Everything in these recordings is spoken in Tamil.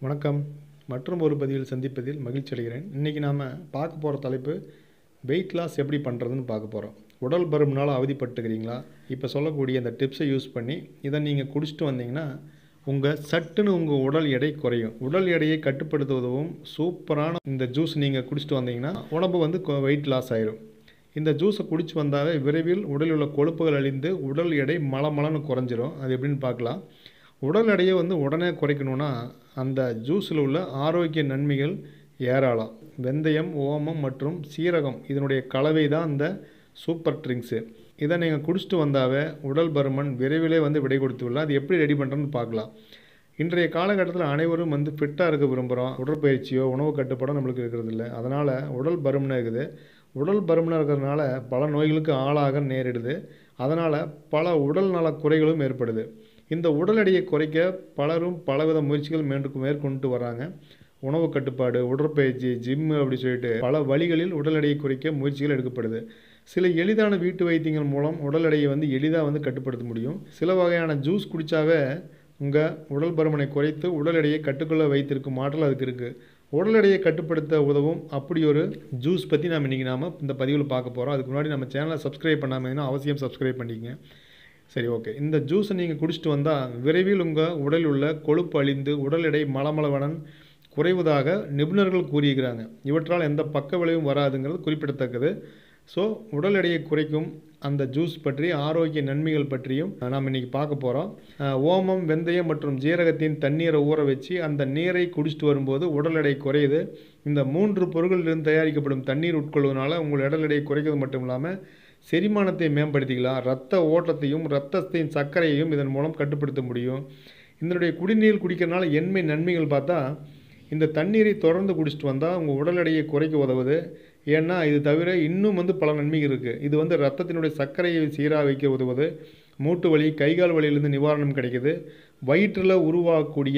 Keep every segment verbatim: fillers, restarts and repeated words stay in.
வணக்கம். மற்றும் ஒரு பதிவில் சந்திப்பதில் மகிழ்ச்சி அடைகிறேன். இன்றைக்கி நாம் பார்க்க போகிற தலைப்பு வெயிட் லாஸ் எப்படி பண்ணுறதுன்னு பார்க்க போகிறோம். உடல் பருமனால் அவதிப்பட்டுக்கிறீங்களா? இப்போ சொல்லக்கூடிய இந்த டிப்ஸை யூஸ் பண்ணி இதை நீங்கள் குடிச்சிட்டு வந்தீங்கன்னா உங்கள் சட்டுன்னு உங்கள் உடல் எடை குறையும். உடல் எடையை கட்டுப்படுத்துவதும் சூப்பரான இந்த ஜூஸ் நீங்கள் குடிச்சிட்டு வந்தீங்கன்னா உடம்பு வந்து வெயிட் லாஸ் ஆயிரும். இந்த ஜூஸை குடிச்சு வந்தாவே விரைவில் உடலில் உள்ள கொழுப்புகள் அழிந்து உடல் எடை மலமலன்னு குறைஞ்சிரும். அது எப்படின்னு பார்க்கலாம். உடல் எடையை வந்து உடனே குறைக்கணும்னா அந்த ஜூஸில் உள்ள ஆரோக்கிய நன்மைகள் ஏராளம். வெந்தயம், ஓமம் மற்றும் சீரகம் இதனுடைய கலவை தான் இந்த சூப்பர் ட்ரிங்க்ஸு. இதை நீங்கள் குடிச்சிட்டு வந்தாவே உடல் பருமன் விரைவிலே வந்து விடை கொடுத்து விடலாம். அது எப்படி ரெடி பண்ணுறதுன்னு பார்க்கலாம். இன்றைய காலகட்டத்தில் அனைவரும் வந்து ஃபிட்டாக இருக்க விரும்புகிறோம். உடற்பயிற்சியோ உணவு கட்டுப்பாடோ நம்மளுக்கு இருக்கிறது இல்லை. அதனால் உடல் பருமனாக இருக்குது. உடல் பருமனாக இருக்கிறதுனால பல நோய்களுக்கு ஆளாக நேரிடுது. அதனால் பல உடல் நல குறைகளும் ஏற்படுது. இந்த உடல் எடையை குறைக்க பலரும் பலவித முயற்சிகள் மேற்கு மேற்கொண்டு வராங்க. உணவு கட்டுப்பாடு, உடற்பயிற்சி, ஜிம்மு அப்படி சொல்லிட்டு பல வழிகளில் உடல் எடையை குறைக்க முயற்சிகள் எடுக்கப்படுது. சில எளிதான வீட்டு வைத்தியங்கள் மூலம் உடல் எடையை வந்து எளிதாக வந்து கட்டுப்படுத்த முடியும். சில வகையான ஜூஸ் குடித்தாவே உங்கள் உடல் பருமனை குறைத்து உடல் எடையை கட்டுக்குள்ளே வைத்திருக்கும் ஆற்றல் அதுக்கு இருக்குது. உடல் எடையை கட்டுப்படுத்த உதவும் அப்படி ஒரு ஜூஸ் பற்றி நாம் இன்றைக்கி நாம் இந்த பதிவில் பார்க்க போகிறோம். அதுக்கு முன்னாடி நம்ம சேனலை சப்ஸ்கிரைப் பண்ணாமல் அவசியம் சப்ஸ்கிரைப் பண்ணிக்கங்க. சரி, ஓகே. இந்த ஜூஸை நீங்கள் குடிச்சிட்டு வந்தால் விரைவில் உங்கள் உடலில் உள்ள கொழுப்பு அழிந்து உடல் எடை மலமளவனன் குறைவதாக நிபுணர்கள் கூறியிருக்கிறாங்க. இவற்றால் எந்த பக்க விளைவும் வராதுங்கிறது குறிப்பிடத்தக்கது. ஸோ உடல் எடையை குறைக்கும் அந்த ஜூஸ் பற்றி ஆரோக்கிய நன்மைகள் பற்றியும் நாம் இன்றைக்கி பார்க்க போகிறோம். ஓமம், வெந்தயம் மற்றும் ஜீரகத்தின் தண்ணீரை ஊற வச்சு அந்த நீரை குடிச்சிட்டு வரும்போது உடல் எடை குறையுது. இந்த மூன்று பொருட்களிலிருந்து தயாரிக்கப்படும் தண்ணீர் உட்கொள்வதனால உங்கள் உடல் எடையை குறைக்கிறது மட்டும் இல்லாமல் செரிமானத்தை மேம்படுத்திக்கலாம். இரத்த ஓட்டத்தையும் இரத்தத்தின் சர்க்கரையையும் இதன் மூலம் கட்டுப்படுத்த முடியும். இதனுடைய குடிநீர் குடிக்கிறதுனால என்மை நன்மைகள் பார்த்தா இந்த தண்ணீரை தொடர்ந்து குடிச்சிட்டு வந்தால் உங்கள் உடல் எடையை குறைக்க உதவுது. ஏன்னா இது தவிர இன்னும் வந்து பல நன்மைகள் இருக்குது. இது வந்து இரத்தத்தினுடைய சர்க்கரையை சீராக வைக்க உதவுது. மூட்டு வலி, கைகால் வலியிலிருந்து நிவாரணம் கிடைக்குது. வயிற்றில் உருவாகக்கூடிய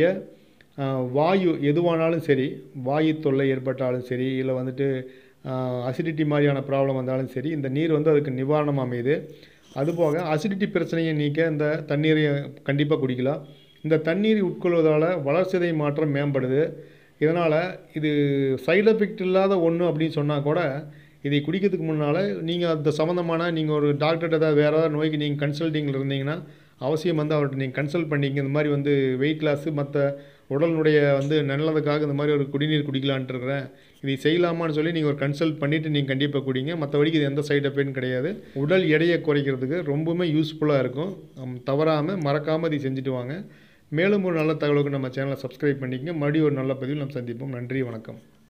வாயு எதுவானாலும் சரி, வாயு தொல்லை ஏற்பட்டாலும் சரி, இல்லை வந்துட்டு அசிடிட்டி மாதிரியான ப்ராப்ளம் வந்தாலும் சரி, இந்த நீர் வந்து அதுக்கு நிவாரணம் அமையுது. அதுபோக அசிடிட்டி பிரச்சனையை நீக்க இந்த தண்ணீரை கண்டிப்பாக குடிக்கலாம். இந்த தண்ணீரை உட்கொள்வதால் வளர்சிதை மாற்றம் மேம்படுது. இதனால் இது சைடு எஃபெக்ட் இல்லாத ஒன்று அப்படின்னு சொன்னால் கூட இதை குடிக்கிறதுக்கு முன்னால் நீங்கள் அந்த சம்மந்தமான நீங்கள் ஒரு டாக்டர்கிட்ட ஏதாவது வேறு ஏதாவது நோய்க்கு நீங்கள் கன்சல்ட்டிங்கில் இருந்தீங்கன்னா அவசியம் வந்து அவர்கிட்ட நீங்கள் கன்சல்ட் பண்ணிங்க. இந்த மாதிரி வந்து வெயிட் லாஸு மற்ற உடலினுடைய வந்து நல்லதுக்காக இந்த மாதிரி ஒரு குடிநீர் குடிக்கலான்ட்டு இருக்கிறேன், இதை செய்யலாமான்னு சொல்லி நீங்கள் ஒரு கன்சல்ட் பண்ணிவிட்டு நீங்கள் கண்டிப்பாக குடிங்க. மற்றபடிக்கு இது எந்த சைடு எஃபெக்ட்டும் கிடையாது. உடல் எடையை குறைக்கிறதுக்கு ரொம்பவுமே யூஸ்ஃபுல்லாக இருக்கும். தவறாமல் மறக்காமல் இதை செஞ்சுட்டு வாங்க. மேலும் ஒரு நல்ல தகவலுக்கு நம்ம சேனலை சப்ஸ்கிரைப் பண்ணிக்கங்க. மறுபடியும் ஒரு நல்ல பதிவில் நம்ம சந்திப்போம். நன்றி, வணக்கம்.